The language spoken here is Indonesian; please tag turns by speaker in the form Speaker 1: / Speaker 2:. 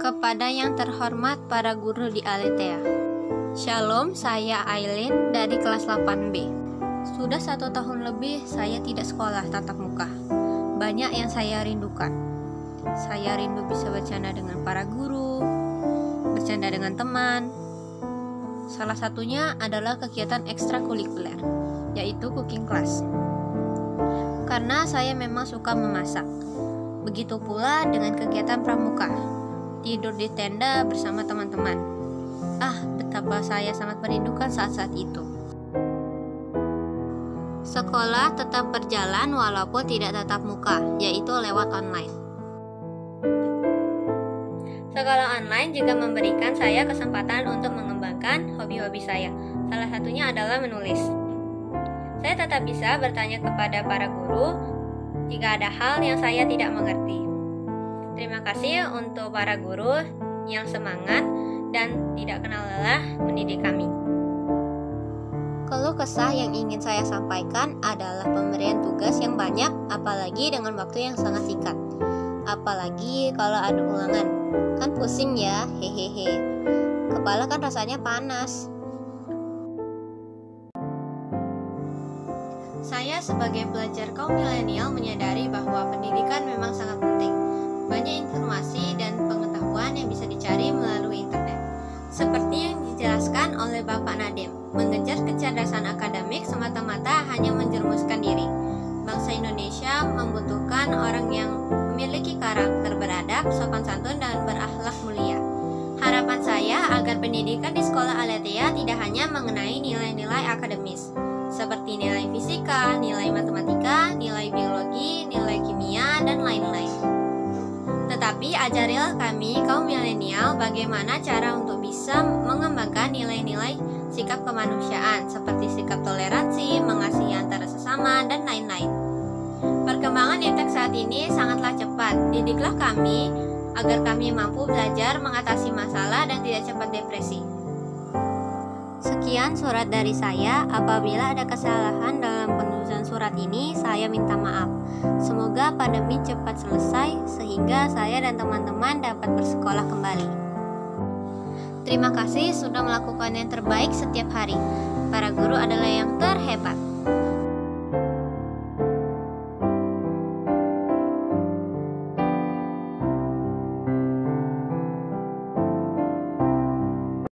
Speaker 1: Kepada yang terhormat para guru di Aletheia. Shalom, saya Aileen dari kelas 8B. Sudah 1 tahun lebih saya tidak sekolah tatap muka. Banyak yang saya rindukan. Saya rindu bisa bercanda dengan para guru, bercanda dengan teman. Salah satunya adalah kegiatan ekstrakurikuler, yaitu cooking class. Karena saya memang suka memasak. Begitu pula dengan kegiatan pramuka, tidur di tenda bersama teman-teman. Betapa saya sangat merindukan saat-saat itu. Sekolah tetap berjalan walaupun tidak tatap muka, yaitu lewat online. Sekolah online juga memberikan saya kesempatan untuk mengembangkan hobi-hobi saya. Salah satunya adalah menulis. Saya tetap bisa bertanya kepada para guru jika ada hal yang saya tidak mengerti. Terima kasih untuk para guru yang semangat dan tidak kenal lelah mendidik kami. Keluh kesah yang ingin saya sampaikan adalah pemberian tugas yang banyak, apalagi dengan waktu yang sangat singkat. Apalagi kalau ada ulangan, kan pusing ya, hehehe. Kepala kan rasanya panas. Saya sebagai pelajar kaum milenial menyadari bahwa pendidikan memang sangat penting. Banyak informasi dan pengetahuan yang bisa dicari melalui internet. Seperti yang dijelaskan oleh Bapak Nadiem, mengejar kecerdasan akademik semata-mata hanya menjerumuskan diri. Bangsa Indonesia membutuhkan orang yang memiliki karakter beradab, sopan santun, dan berakhlak mulia. Harapan saya agar pendidikan di sekolah Aletheia tidak hanya mengenai nilai-nilai akademis, seperti nilai fisika, nilai matematika, nilai biologi, nilai kimia, dan lain-lain. Tetapi ajarilah kami kaum milenial bagaimana cara untuk bisa mengembangkan nilai-nilai sikap kemanusiaan seperti sikap toleransi, mengasihi antara sesama, dan lain-lain. Perkembangan iptek saat ini sangatlah cepat. Didiklah kami agar kami mampu belajar mengatasi masalah dan tidak cepat depresi. Sekian surat dari saya. Apabila ada kesalahan dalam penulisan surat ini, saya minta maaf. Semoga pandemi cepat selesai sehingga saya dan teman-teman dapat bersekolah kembali. Terima kasih sudah melakukan yang terbaik setiap hari. Para guru adalah yang terhebat.